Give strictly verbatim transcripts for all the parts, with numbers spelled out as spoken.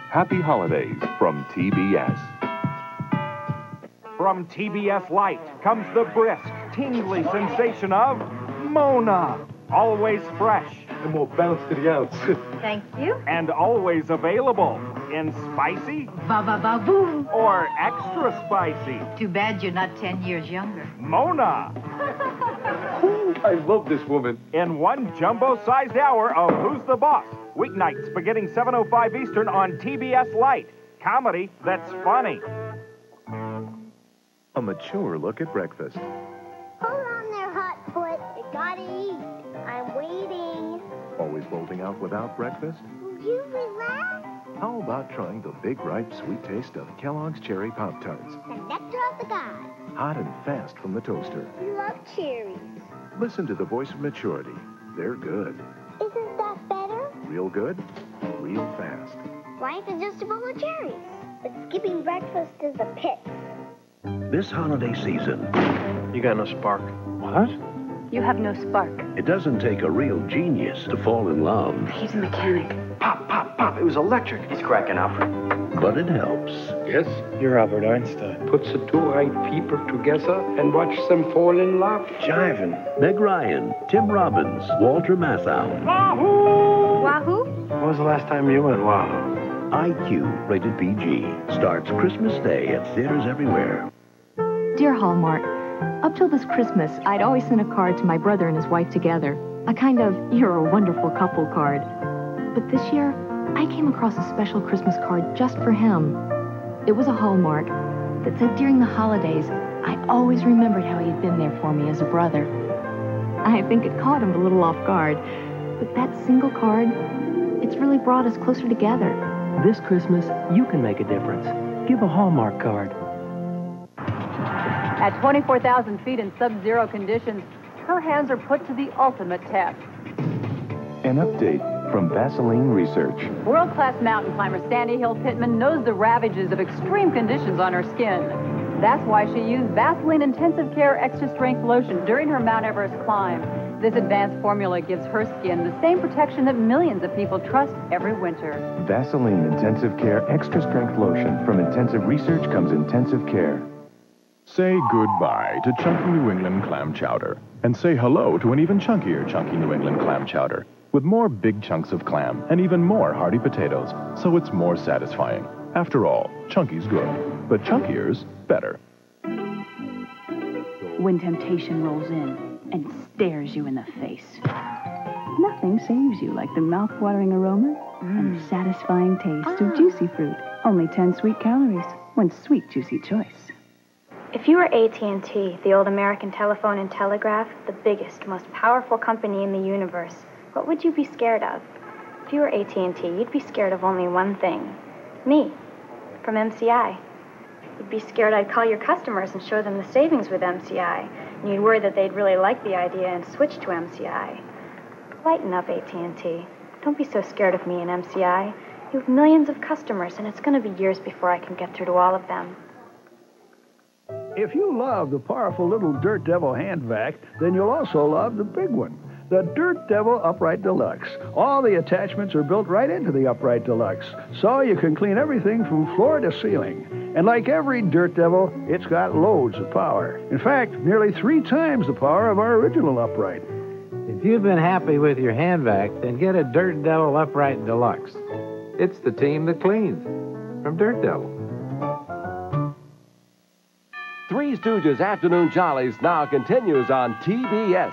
Happy holidays from T B S. From T B S Light comes the brisk, tingly sensation of Mona. Always fresh. And more bounce to the ounce. Thank you. And always available in spicy Ba-ba-ba-boo. or extra spicy. Too bad you're not ten years younger. Mona. Ooh, I love this woman. In one jumbo-sized hour of Who's the Boss? Weeknights beginning seven oh five Eastern on T B S Light. Comedy that's funny. A mature look at breakfast. Hold on there, hot foot. You gotta eat. I'm waiting. Always bolting out without breakfast? Will you relax? How about trying the big, ripe, sweet taste of Kellogg's Cherry Pop-Tarts? The nectar of the gods. Hot and fast from the toaster. You love cherries. Listen to the voice of maturity. They're good. Isn't that better? Real good, real fast. Life is just a bowl of cherries. But skipping breakfast is a pit. This holiday season, You got no spark. what? You have no spark. It doesn't take a real genius to fall in love, He's a mechanic. Pop, pop, pop. It was electric. He's cracking up. but it helps. Yes? You're Albert Einstein. Puts the two right people together and watch them fall in love. Jiving. Meg Ryan, Tim Robbins, Walter Matthau. Wahoo? When was the last time you went Wahoo? I Q, rated P G, starts Christmas Day at theaters everywhere. Dear Hallmark, up till this Christmas, I'd always sent a card to my brother and his wife together. A kind of, you're a wonderful couple card. But this year, I came across a special Christmas card just for him. It was a Hallmark that said during the holidays, I always remembered how he'd been there for me as a brother. I think it caught him a little off guard, but that single card, it's really brought us closer together. This Christmas, you can make a difference. Give a Hallmark card. At twenty-four thousand feet in sub-zero conditions, her hands are put to the ultimate test. An update from Vaseline Research. World-class mountain climber Sandy Hill Pittman knows the ravages of extreme conditions on her skin. That's why she used Vaseline Intensive Care Extra Strength Lotion during her Mount Everest climb. This advanced formula gives her skin the same protection that millions of people trust every winter. Vaseline Intensive Care Extra Strength Lotion. From Intensive Research comes intensive care. Say goodbye to chunky New England clam chowder. And say hello to an even chunkier chunky New England clam chowder. With more big chunks of clam and even more hearty potatoes, so it's more satisfying. After all, chunky's good, but chunkier's better. When temptation rolls in and stares you in the face, nothing saves you like the mouth-watering aroma mm. and satisfying taste ah. of juicy fruit. Only ten sweet calories. One sweet, juicy choice. If you were A T and T, the old American telephone and telegraph, the biggest, most powerful company in the universe, what would you be scared of? If you were A T and T, you'd be scared of only one thing. Me, from M C I. You'd be scared I'd call your customers and show them the savings with M C I, and you'd worry that they'd really like the idea and switch to M C I. Lighten up, A T and T. Don't be so scared of me and M C I. You have millions of customers, and it's going to be years before I can get through to all of them. If you love the powerful little Dirt Devil hand vac, then you'll also love the big one, the Dirt Devil Upright Deluxe. All the attachments are built right into the Upright Deluxe, so you can clean everything from floor to ceiling. And like every Dirt Devil, it's got loads of power. In fact, nearly three times the power of our original Upright. If you've been happy with your hand vac, then get a Dirt Devil Upright Deluxe. It's the team that cleans. From Dirt Devil. Three Stooges Afternoon Jollies now continues on T B S.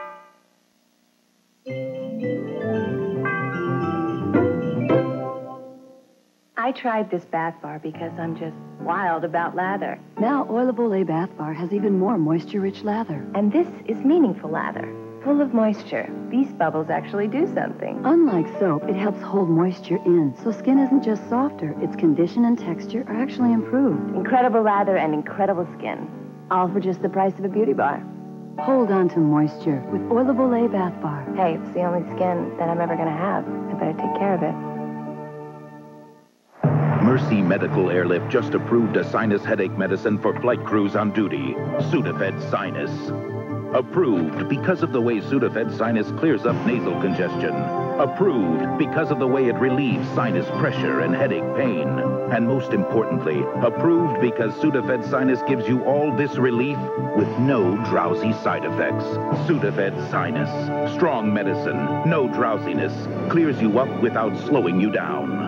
I tried this bath bar because I'm just wild about lather. Now, Olay Bath Bar has even more moisture-rich lather. And this is meaningful lather, full of moisture. These bubbles actually do something. Unlike soap, it helps hold moisture in, so skin isn't just softer, its condition and texture are actually improved. Incredible lather and incredible skin, all for just the price of a beauty bar. Hold on to moisture with Olay Bath Bar. Hey, it's the only skin that I'm ever going to have. I better take care of it. Mercy Medical Airlift just approved a sinus headache medicine for flight crews on duty, Sudafed Sinus. Approved because of the way Sudafed Sinus clears up nasal congestion. Approved because of the way it relieves sinus pressure and headache pain. And most importantly, approved because Sudafed Sinus gives you all this relief with no drowsy side effects. Sudafed Sinus. Strong medicine, no drowsiness. Clears you up without slowing you down.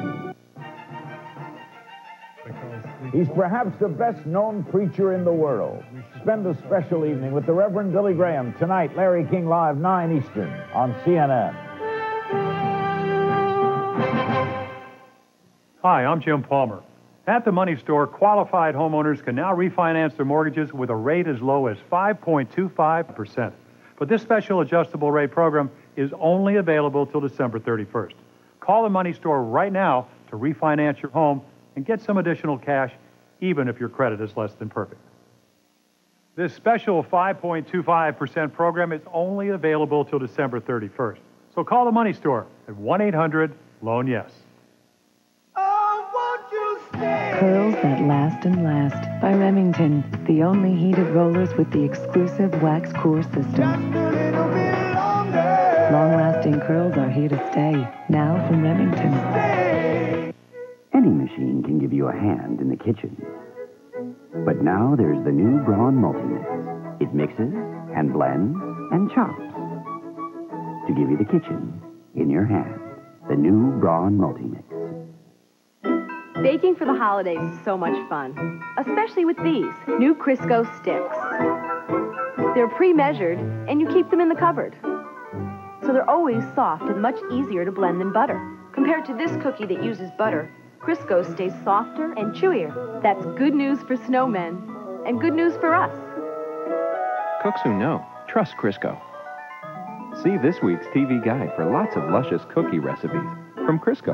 He's perhaps the best-known preacher in the world. Spend a special evening with the Reverend Billy Graham tonight, Larry King Live, nine Eastern, on C N N. Hi, I'm Jim Palmer. At the Money Store, qualified homeowners can now refinance their mortgages with a rate as low as five point two five percent. But this special adjustable rate program is only available till December thirty-first. Call the Money Store right now to refinance your home and get some additional cash, even if your credit is less than perfect. This special five point two five percent program is only available till December thirty-first. So call the Money Store at one eight hundred loan yes. Curls that last and last by Remington, the only heated rollers with the exclusive wax core system. Long-lasting curls are here to stay, now from Remington. Any machine can give you a hand in the kitchen. But now there's the new Braun Multimix. It mixes and blends and chops to give you the kitchen in your hand. The new Braun Multimix. Baking for the holidays is so much fun, especially with these new Crisco Sticks. They're pre-measured, and you keep them in the cupboard. So they're always soft and much easier to blend than butter. Compared to this cookie that uses butter, Crisco stays softer and chewier. That's good news for snowmen and good news for us. Cooks who know, trust Crisco. See this week's T V guide for lots of luscious cookie recipes from Crisco.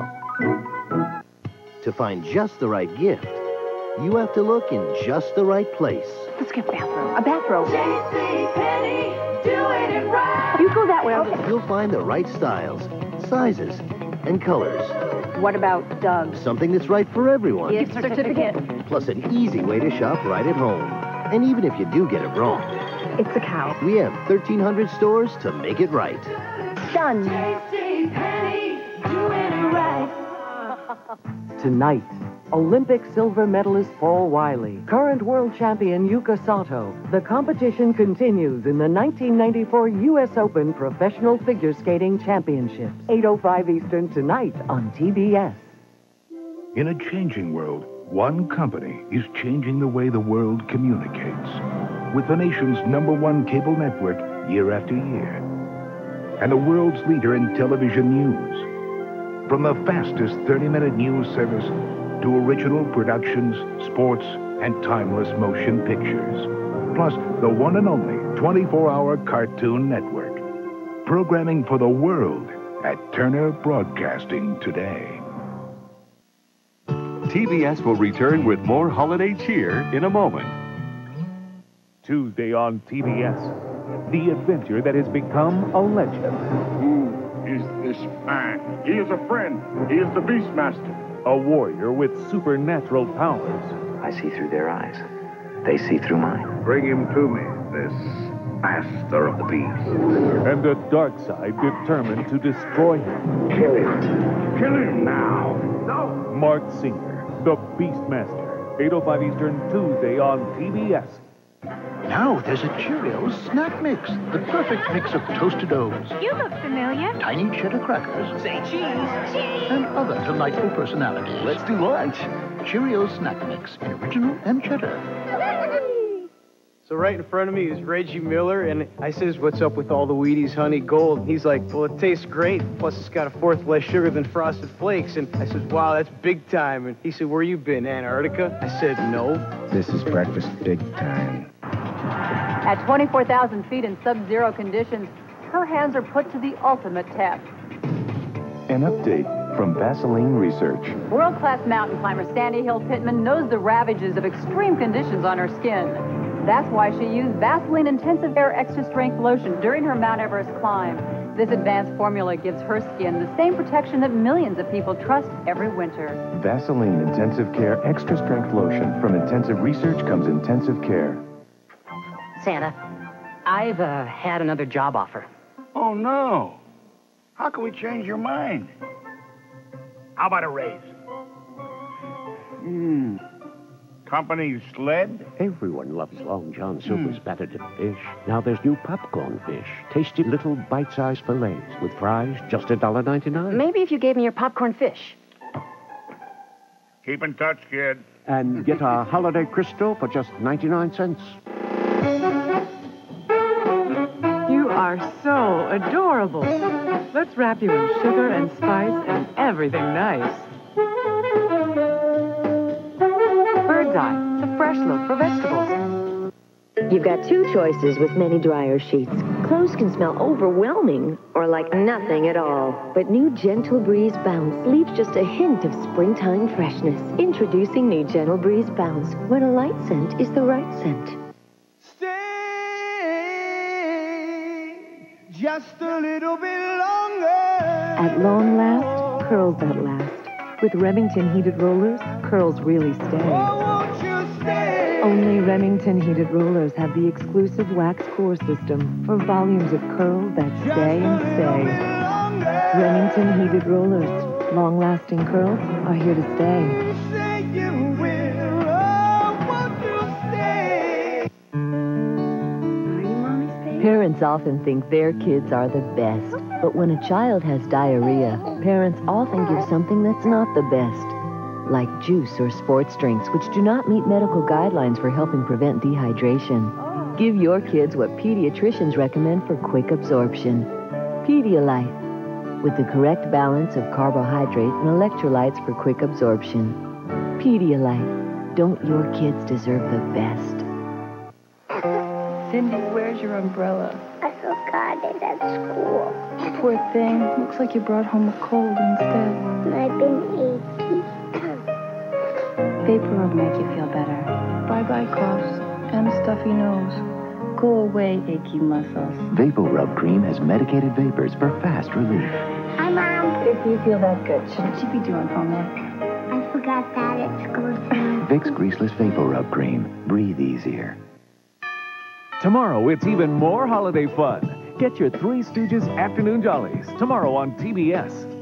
To find just the right gift, you have to look in just the right place. Let's get a bathrobe. A bathrobe. JCPenney, doing it right. You go that way. Okay. You'll find the right styles, sizes, and colors. What about Doug? Something that's right for everyone. Gift certificate. Plus an easy way to shop right at home. And even if you do get it wrong, it's a cow. We have thirteen hundred stores to make it right. Done. JCPenney, doing it right. Tonight, Olympic silver medalist Paul Wiley, current world champion Yuka Sato. The competition continues in the nineteen ninety-four U S Open Professional Figure Skating Championships. eight oh five Eastern tonight on T B S. In a changing world, one company is changing the way the world communicates. With the nation's number one cable network year after year. And the world's leader in television news. From the fastest thirty-minute news service to original productions, sports, and timeless motion pictures. Plus, the one and only twenty-four hour Cartoon Network. Programming for the world at Turner Broadcasting today. T B S will return with more holiday cheer in a moment. Tuesday on T B S, the adventure that has become a legend. Who is this man? He is a friend. He is the Beastmaster. A warrior with supernatural powers. I see through their eyes. They see through mine. Bring him to me, this master of the beast. And a dark side determined to destroy him. Kill him. Kill him now. No. Mark Singer, the Beastmaster. eight oh five Eastern, Tuesday on T B S. Now there's a Cheerios snack mix. The perfect mix of toasted oats. You look familiar. Tiny cheddar crackers. Say cheese. Cheese. And other delightful personalities. Let's do lunch. Cheerios snack mix in original and cheddar. So right in front of me is Reggie Miller, and I says, what's up with all the Wheaties Honey Gold? And he's like, well, it tastes great, plus it's got a fourth less sugar than Frosted Flakes. And I says, wow, that's big time. And he said, where you been, Antarctica? I said, no. This is breakfast big time. At twenty-four thousand feet in sub-zero conditions, her hands are put to the ultimate test. An update from Vaseline Research. World-class mountain climber Sandy Hill Pittman knows the ravages of extreme conditions on her skin. That's why she used Vaseline Intensive Air Extra Strength Lotion during her Mount Everest climb. This advanced formula gives her skin the same protection that millions of people trust every winter. Vaseline Intensive Care Extra Strength Lotion. From intensive research comes intensive care. Santa, I've uh, had another job offer. Oh, no. How can we change your mind? How about a raise? Hmm. Company sled? Everyone loves Long John Silver's battered fish. Now there's new popcorn fish. Tasty little bite-sized fillets with fries, just a dollar ninety-nine. Maybe if you gave me your popcorn fish. Keep in touch, kid. And get our holiday Crisco for just ninety-nine cents. You are so adorable. Let's wrap you in sugar and spice and everything nice. Bird's Eye, the fresh look for vegetables. You've got two choices with many dryer sheets. Clothes can smell overwhelming or like nothing at all. But new Gentle Breeze Bounce leaves just a hint of springtime freshness. Introducing new Gentle Breeze Bounce, when a light scent is the right scent. Just a little bit longer. At long last, curls that last. With Remington heated rollers, curls really stay. Oh, won't you stay? Only Remington heated rollers have the exclusive wax core system for volumes of curl that stay and stay. Remington heated rollers, long-lasting curls are here to stay. Say you will. Oh, won't you stay? Parents often think their kids are the best. But when a child has diarrhea, parents often give something that's not the best, like juice or sports drinks, which do not meet medical guidelines for helping prevent dehydration. Give your kids what pediatricians recommend for quick absorption. Pedialyte, with the correct balance of carbohydrate and electrolytes for quick absorption. Pedialyte, don't your kids deserve the best? Cindy, where's your umbrella? I forgot it at school. Poor thing. Looks like you brought home a cold instead. I've been achy. Vapor will make you feel better. Bye-bye coughs and a stuffy nose. Go away, achy muscles. Vapor Rub Cream has medicated vapors for fast relief. Hi, Mom. If you feel that good, shouldn't you be doing homework? I forgot that at school, too. Vicks Greaseless Vapor Rub Cream. Breathe easier. Tomorrow, it's even more holiday fun. Get your Three Stooges Afternoon Jollies tomorrow on T B S.